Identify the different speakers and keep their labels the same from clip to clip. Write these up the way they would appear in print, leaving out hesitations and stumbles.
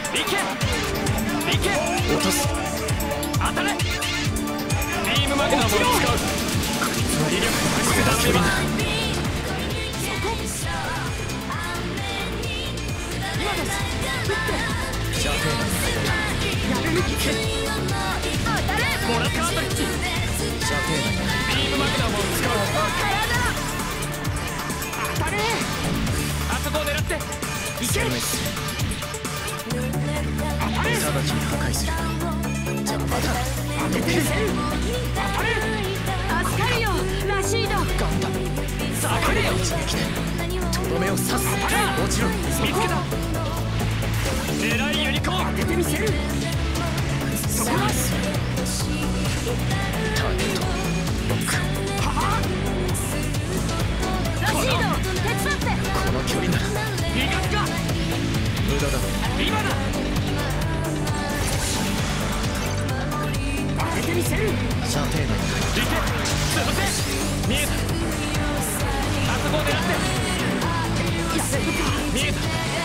Speaker 1: いけ落とす。当たれ。ビームマグナムを使う。こいつは威力が強いな。今です。撃って射程内。やれるいけ。当たれ。もらったアトリッチ。射程内。ビームマグナムを使う。当たれ。あそこを狙っていけ。当たれ。直ちに破壊する。じゃあまた当ててみせる。当たれ。助かるよラシード。ガンダムさあ来れよ。一撃でとどめを刺す。もちろん見つけた。狙いユニコーン当ててみせる。そこだ。ターゲットロック。はあラシード手伝って。この距離なら逃がすか。無駄だ。今だ。当ててみせる。射程内。いけ。潰せ。見えた。あそこを狙って。やれるか。見えた。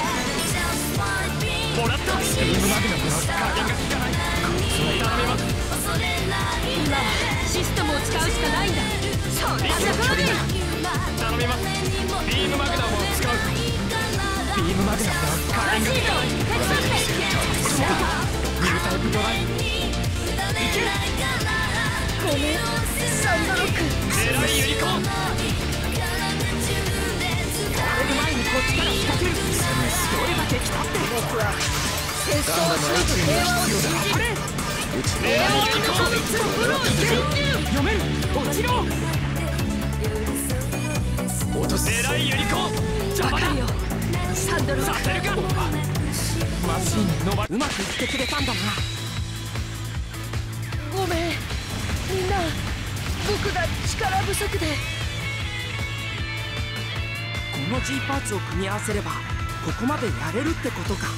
Speaker 1: もらった。ビームマグナムの加減が効かない。頼みます。今はシステムを使うしかないんだ。そんなところで頼みます。ビームマグナムを使う。ビームマグナムの加減が効かない。そうか。ニュータイプドライ。いける。ごめんサンドロック。狙いユニコーン。取られる前にこっちから仕掛ける。どれだけ来たって僕は戦争をしないと平和を信じる。狙いユニコーン。こいつのプロを読める。落ちろ。落とす。狙いユニコーン。邪魔だよサンドロック。させるか。マシンのうまくいってくれたんだな。ごめんみんな。僕が力不足で。この G パーツを組み合わせればここまでやれるってことか。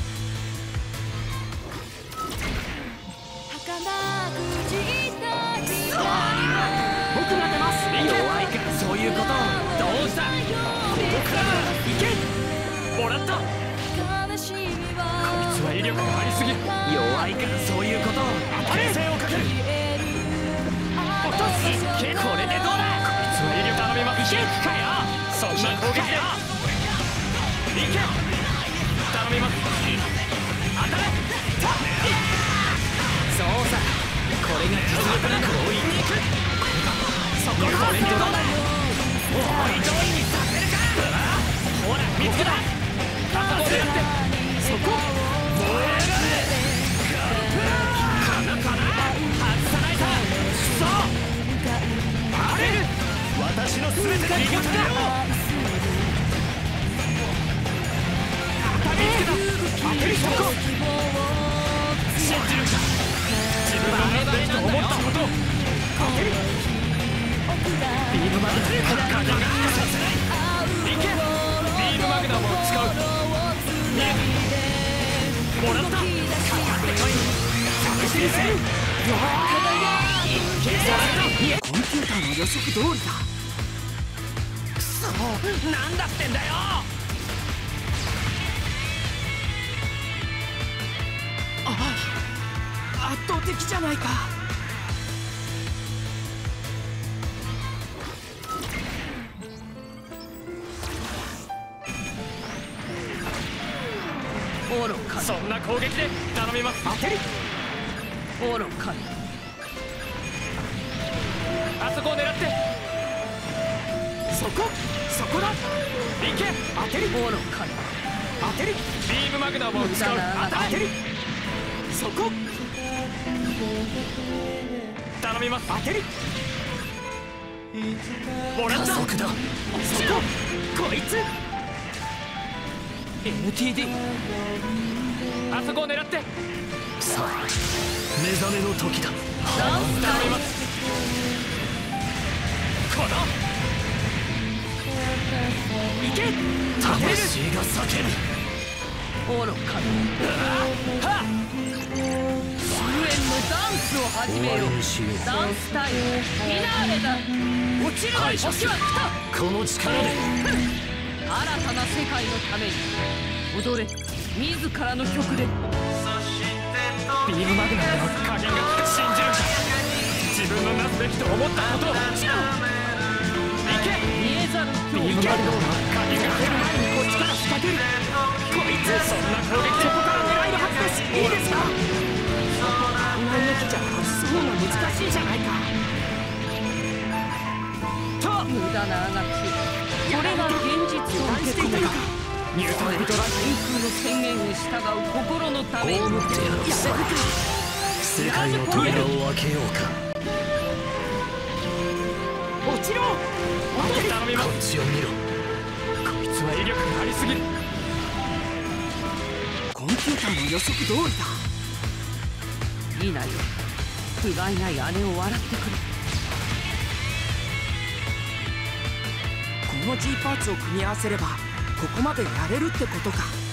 Speaker 1: 僕が出ます。弱いからそういうこと。どうした。ここからいけ。もらった。こいつは威力がありすぎる。弱いからそういうこと。牽制をかける。落とす。これでどうだ。こいつは威力頼みます。いけかよ。そんな攻撃だよ。いけ。頼みます。当たれ。そうさ。これが実力なの。強引にいく。そここれでどうだ。おい上位にさせるか。ほら見つけた。あそこでやって。そこ燃える。かなかな外さないさ。そうあれる。私の全てが逃がすかよ。当たりつけた。当てるそこ。信じるか。自分のやってると思ったことを当てる。ビームマグナム加減がさせない。いけ。ビームマグナムを使う。見えた。もらった。かかってこい。探してみせる。コンピューターの予測通りだ。くそなんだってんだよ。圧倒的じゃないか。愚か。そんな攻撃で頼みます。当てる。愚か。あそこを狙って。そこだ。いけ。当てる。愚か。当てる。ビームマグナムを使う。当てる。そこ頼みます。当てる。もらった。そここいつ NTD。 あそこを狙って。さあ目覚めの時だ。頼みます。このいけ。魂が叫ぶ。愚かな。はっダンスを始めよう。ダンスタイムフィナーレだ。落ちる時は来た。この力で新たな世界のために踊れ。
Speaker 2: 自らの曲で。
Speaker 1: ビームマグナムの加減が信じるか。自分のなすべきと思ったことを行け。
Speaker 2: 見えざる
Speaker 1: ビームマグナムの加減が出る前にこっちから仕掛ける。こいつそんな攻撃でここから狙えるはずです。いいですか。あんな動きじゃそうが難しいじゃないか。
Speaker 2: 無駄なあがき、これが現実を受け止める。
Speaker 1: ニュートンドライ
Speaker 2: 天空の宣言に従う心のために。
Speaker 3: 葬ってやろうさ。世界の扉を開けようか。
Speaker 1: 落ちろ。頼みます。
Speaker 3: こっちを見ろ。
Speaker 1: こいつは威力がありすぎる。
Speaker 2: コンピューターの予測通りだ。いいなよ、不甲斐ない姉を笑ってくれ。
Speaker 4: この G パーツを組み合わせればここまでやれるってことか。